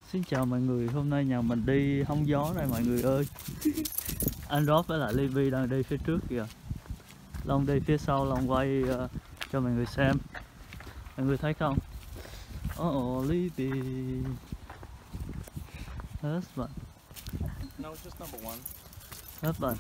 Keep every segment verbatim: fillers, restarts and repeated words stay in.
Xin chào mọi người, hôm nay nhà mình đi hóng gió đây mọi người ơi. Anh Rob với lại Libby đang đi phía trước kìa. Long đi phía sau, Long quay uh, cho mọi người xem. Mọi người thấy không? Oh, Libby. Husband. No, it's just number one. Husband.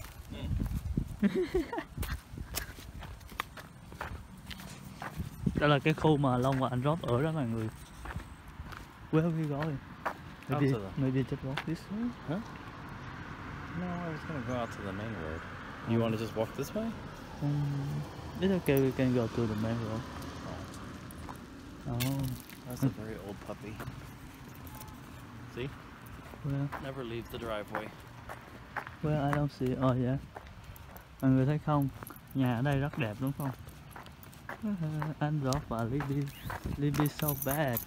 Đây là cái khu mà Long và anh Rob ở đó mọi người. Where are we going? Maybe, Out to the- maybe just walk this way? Huh? No, I was gonna go out to the main road. You want to just walk this way? Um, it's okay, we can go to the main road. Oh, That's a very old puppy. See? well, Never leave the driveway. well, I don't see. Oh yeah. Mọi người thấy không? Nhà ở đây rất đẹp đúng không? Anh Rob và Libby. Libby so bad.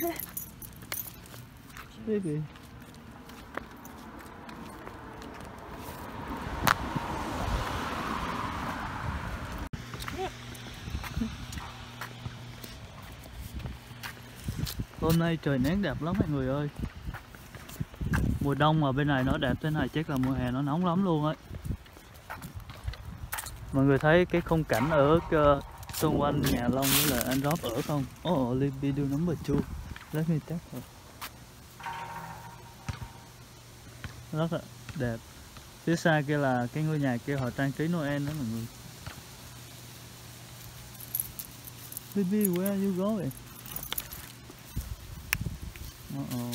Libby. Hôm nay trời nắng đẹp lắm mọi người ơi. Mùa đông mà bên này nó đẹp thế này chắc là mùa hè nó nóng lắm luôn ấy. Mọi người thấy cái khung cảnh ở uh, xung quanh nhà Long với là anh Rob ở không? Oh, Libby do number two. Let me take her. Rất là đẹp. Phía xa kia là cái ngôi nhà kia họ trang trí Noel đó mọi người. Libby, where are you going? Uh oh.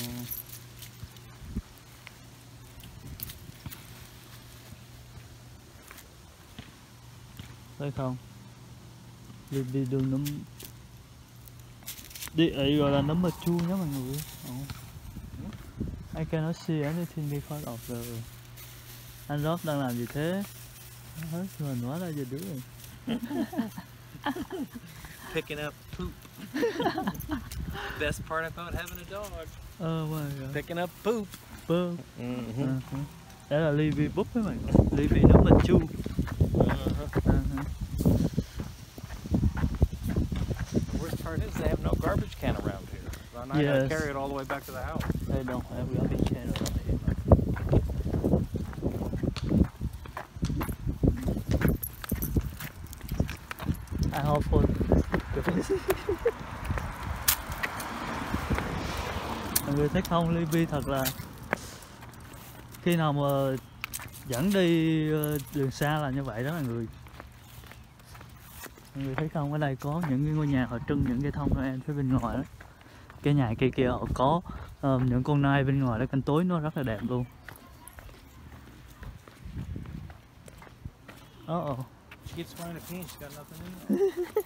Thấy không? Libby đừng nấm đi ấy gọi là nấm mật chu nhé mọi người. Oh. I cannot see anything because of the. Anh Rob đang làm gì thế? Hết rồi nói ra giờ đứa rồi. Picking up poop. Best part about having a dog. Oh my god. Picking up poop. Poop. Mm-hmm. Uh-huh. Đó là Libby búp với mọi người. Libby nấm mật chu. Uh-huh. Uh-huh. The worst part is they have no garbage can around here. So I'm not Yes. gonna carry it all the way back to the house. They don't have garbage can around here. I hope for mọi người thấy không, Libby thật là khi nào mà dẫn đi đường xa là như vậy đó mọi người. Mọi người thấy không, ở đây có những cái ngôi nhà họ trưng những cái thông Noel phía bên ngoài đó. Cái nhà kia kia họ có um, những con nai bên ngoài đó, canh tối nó rất là đẹp luôn. Uh oh. She keeps wanting to pee and she's got nothing in there.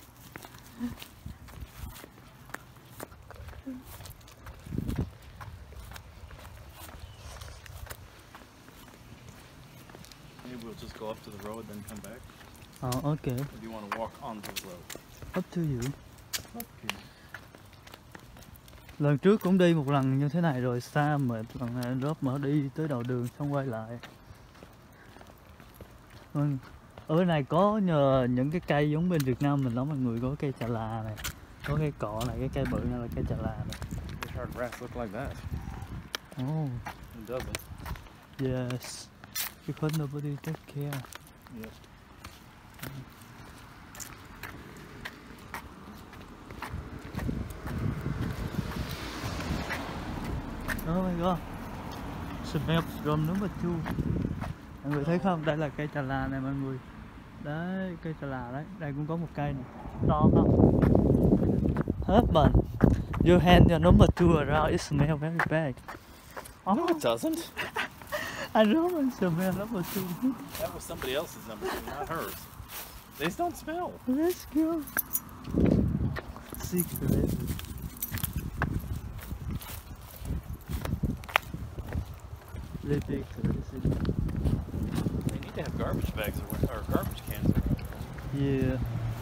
Maybe we'll just go up to the road then come back. Oh, okay. Or do you want to walk onto the road? Up to you. Okay. Lần trước cũng đi một lần như thế này rồi, xa mệt, lần này anh Rob mở đi tới đầu đường xong quay lại. Vâng. Ở bên này có nhờ những cái cây giống bên Việt Nam mình lắm mọi người, có cây trà là này, có cây cọ này, cái cây bự này là cây trà là này. Wish our grass looked like that. Oh, It doesn't. yes. Because nobody take care. Yep. Oh my god. Smell from number two. Mọi người thấy không? Đây là cây trà là này mọi người. Đấy, cây trà là đấy. Đây cũng có một cây này. To không? Husband, you hand your number two around, it smells very bad. Oh, no, it doesn't. I know it smells number two. That was somebody else's number two, not hers. These don't smell. Let's go. Secret. Libby crazy. They need to have garbage bags or, or garbage cans around here. Yeah.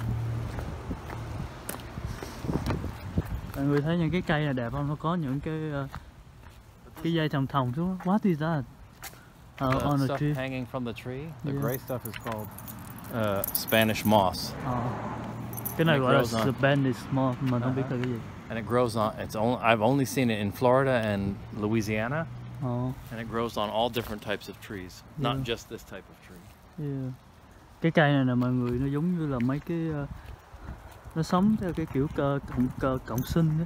Mọi người thấy những cái cây này đẹp không? Nó có những cái uh, cái dây thòng thòng xuống. What is that? Uh, The on a stuff tree. hanging from the tree, the Yeah. gray stuff is called uh, Spanish moss. Ờ. Cái này It gọi là grows on. Spanish moss mà không biết Uh-huh. là cái gì. And it grows on. It's only I've only seen it in Florida and Louisiana, Ồ, and it grows on all different types of trees, not Yeah. just this type of tree. yeah. Cái cây này nè mọi người, nó giống như là mấy cái ờ, nó sống theo cái kiểu cơ cộng cơ cộng sinh á.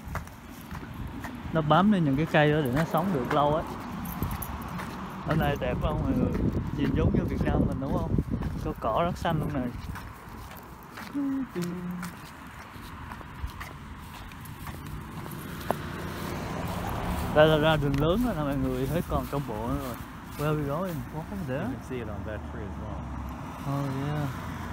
Nó bám lên những cái cây đó để nó sống được lâu á. Ở này đẹp không mọi người? Nhìn giống như Việt Nam mình đúng không? Có cỏ rất xanh luôn này. Đây là ra đường lớn rồi nè mọi người, thấy còn trong bộ nữa rồi. Where we going? Walk over You there? can see it on that tree as well. Oh yeah.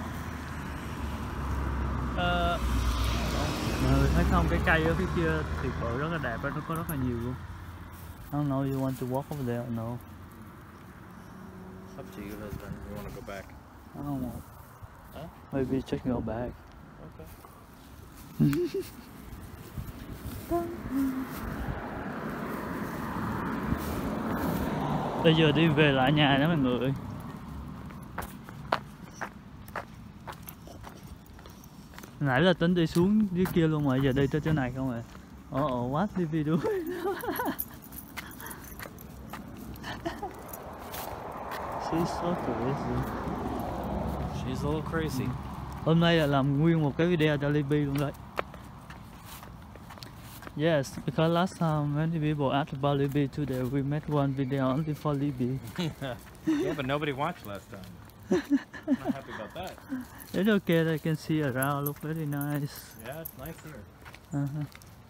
Ờ, mọi người thấy không, cái cây ở phía kia thì bự rất là đẹp, nó có rất là nhiều luôn. I don't know, you want to walk over there or no? It's up to you, husband. You want to go back? I don't know. Huh? Maybe just go back. Okay. Bây giờ đi về lại nhà đó mọi người. Nãy là tính đi xuống dưới kia luôn mà giờ đi tới chỗ này không à. Oh, oh, what did we do? She's so crazy. She's a little crazy. Hôm nay là làm nguyên một cái video cho Libby luôn đấy. Yes, because last time many people asked about Libby today, we made one video only for Libby. Yeah, but nobody watched last time. I'm not happy about that. It's okay, they can see around, look very nice. Yeah, it's nice here. Uh-huh.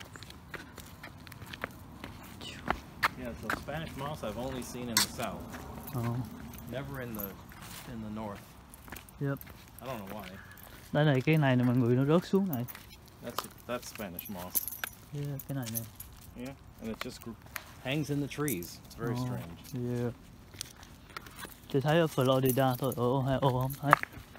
Yeah, so Spanish moss I've only seen in the south, Oh, never in the in the north. yep. I don't know why. Đây này, cái này nè mọi người, nó rớt xuống này. That's that's Spanish moss. Yeah, cái này nè. Yeah, and it just gr- hangs in the trees. It's very Oh, strange. Yeah. Chỉ thấy ở Florida thôi, ở Ohio không thấy.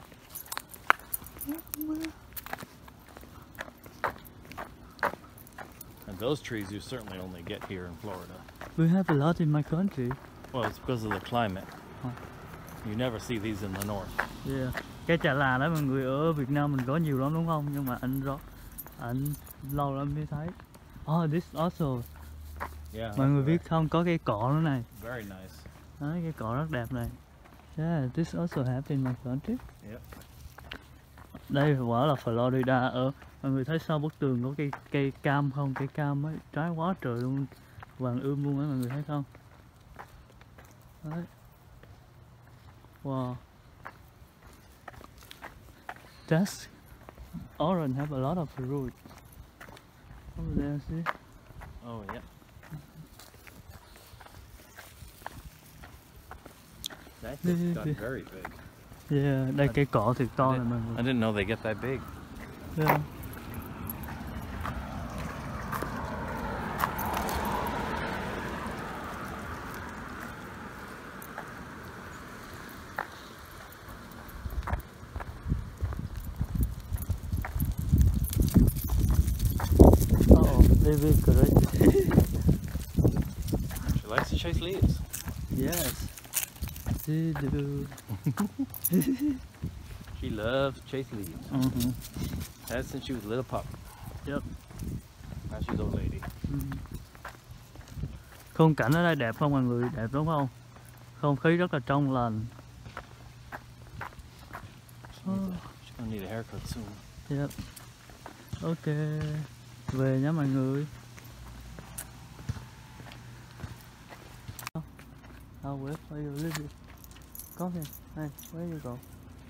And those trees you certainly only get here in Florida. We have a lot in my country. Well, it's because of the climate. Huh. You never see these in the north. Yeah. Cái trà là đó mọi người, ở Việt Nam mình có nhiều lắm đúng không? Nhưng mà anh rõ anh lâu lắm mới thấy. Oh, this also. Yeah. Mọi người that's biết không, có cây cọ nữa này. very nice. Đấy, cây cọ rất đẹp này. Yeah, this also happened in my country. Yep. Đây quả là Florida. Ở mọi người thấy sau bức tường có cây cây cam không? Cây cam ấy, trái quá trời luôn, vàng ươm luôn á, mọi người thấy không? Đấy. Wow. That's orange have a lot of fruit. Over there, see? Oh, yeah. That just got very big. Yeah, đây cây cọ thiệt to I này mọi didn't, I người. didn't know they get that big. Yeah. Oh, baby, correct. She likes to chase leaves. Yes. She do. She loves to chase leaves. Uh-huh. Has since she was a little pup. Yep. Now she's old lady. Ừ. Khung cảnh ở đây đẹp không mọi người? Đẹp đúng không? Không khí rất là trong lành. She needs a- she's gonna need a haircut soon. Yep. Ok. Về nhé mọi người. I'll wait for you a little bit. Come here. Hey, where you go?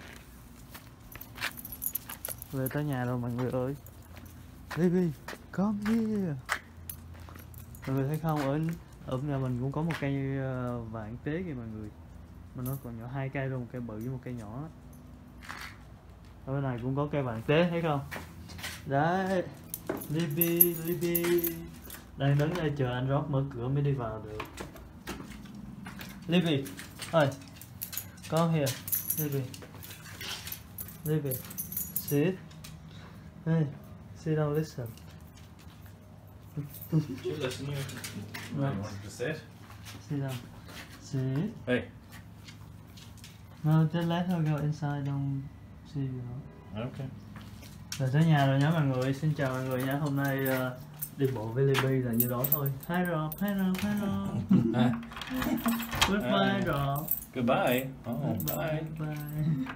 Về tới nhà rồi mọi người ơi. Baby, come here. Mọi người thấy không, ở ở nhà mình cũng có một cây ờ, vạn tế kìa mọi người. Mà nó còn nhỏ, hai cây luôn, một cây bự với một cây nhỏ. Ở bên này cũng có cây vạn tế, thấy không? Đấy, Libby, Libby đang đứng đây chờ anh Rock mở cửa mới đi vào được. Libby, ơi, come here, Libby, Libby, sit, hey, sit down, listen. She listen you. No. You want to sit? Sit down, sit. Hey. No, just let her go inside, don't see you. Okay. Rồi tới nhà rồi nhé mọi người, xin chào mọi người nhé. Hôm nay uh, đi bộ với Libby là như đó thôi. Hi Rob, hi Rob, hi Rob. Goodbye Rob. Goodbye. Oh, Goodbye, bye. bye.